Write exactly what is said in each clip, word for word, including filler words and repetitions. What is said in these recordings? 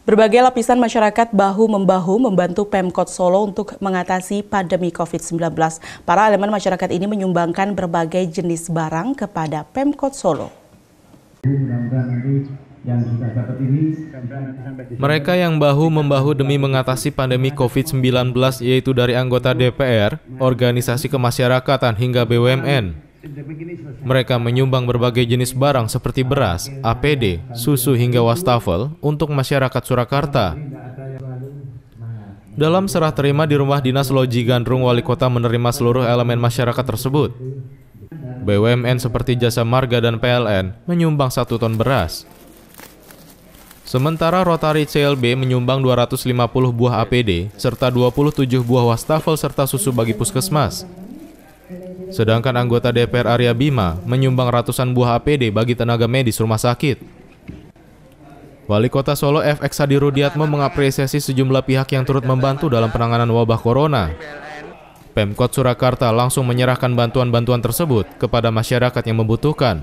Berbagai lapisan masyarakat bahu-membahu membantu Pemkot Solo untuk mengatasi pandemi covid sembilan belas. Para elemen masyarakat ini menyumbangkan berbagai jenis barang kepada Pemkot Solo. Mereka yang bahu-membahu demi mengatasi pandemi covid sembilan belas yaitu dari anggota D P R, organisasi kemasyarakatan hingga B U M N. Mereka menyumbang berbagai jenis barang seperti beras, A P D, susu hingga wastafel untuk masyarakat Surakarta. Dalam serah terima di Rumah Dinas Loji Gandrung, Wali Kota menerima seluruh elemen masyarakat tersebut. B U M N seperti Jasa Marga dan P L N menyumbang satu ton beras. Sementara Rotary C L B menyumbang dua ratus lima puluh buah A P D serta dua puluh tujuh buah wastafel serta susu bagi puskesmas. Sedangkan anggota D P R Arya Bima menyumbang ratusan buah A P D bagi tenaga medis rumah sakit. Wali Kota Solo F X Hadi Rudiatmo mengapresiasi sejumlah pihak yang turut membantu dalam penanganan wabah corona. Pemkot Surakarta langsung menyerahkan bantuan-bantuan tersebut kepada masyarakat yang membutuhkan.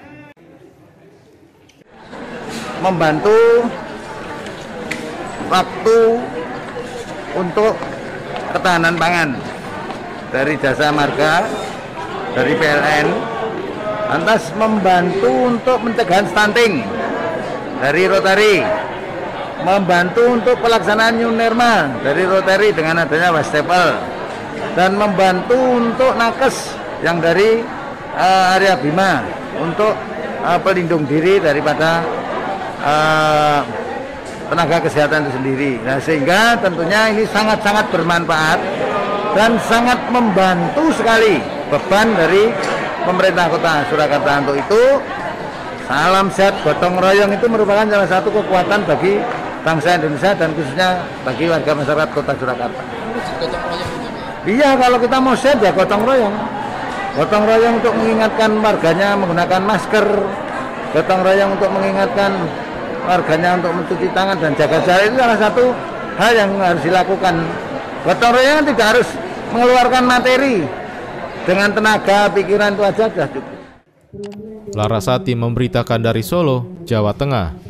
Membantu waktu untuk ketahanan pangan dari Jasa Marga, dari P L N, lantas membantu untuk pencegahan stunting dari Rotary, membantu untuk pelaksanaan New Normal dari Rotary dengan adanya wastafel, dan membantu untuk nakes yang dari uh, Arya Bima untuk uh, pelindung diri daripada uh, tenaga kesehatan itu sendiri. Nah, sehingga tentunya ini sangat-sangat bermanfaat dan sangat membantu sekali beban dari pemerintah kota Surakarta. Untuk itu, salam sehat gotong royong itu merupakan salah satu kekuatan bagi bangsa Indonesia dan khususnya bagi warga masyarakat kota Surakarta. Iya, kalau kita mau sehat ya gotong royong. Gotong royong untuk mengingatkan warganya menggunakan masker, gotong royong untuk mengingatkan warganya untuk mencuci tangan dan jaga jarak, itu salah satu hal yang harus dilakukan. Gotong royong tidak harus mengeluarkan materi, dengan tenaga, pikiran itu aja sudah cukup. Larasati memberitakan dari Solo, Jawa Tengah.